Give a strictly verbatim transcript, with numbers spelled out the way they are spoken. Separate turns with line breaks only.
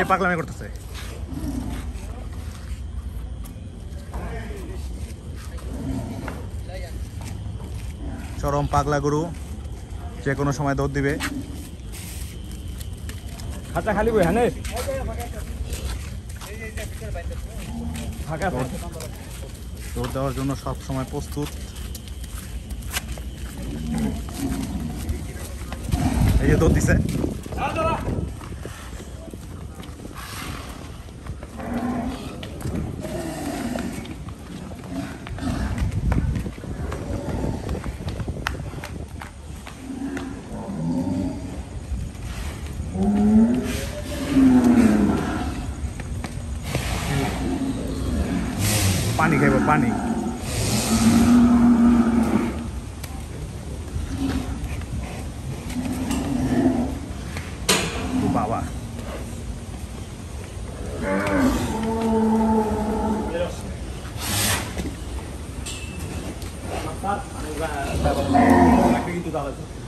পাগলামি করতেছে। চরম পাগলা গরু, যে কোনো সময় দৌড় দিবে।
খাতা খালি বই হ্যাঁ
দৌড় দেওয়ার জন্য সব সময় প্রস্তুত। এই যে দৌড় দিছে। পানি খাইব, পানি। বাবা
কিন্তু